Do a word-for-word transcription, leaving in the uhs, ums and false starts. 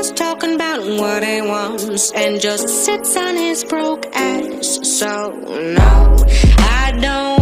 always talking about what he wants and just sits on his broke ass. So no, I don't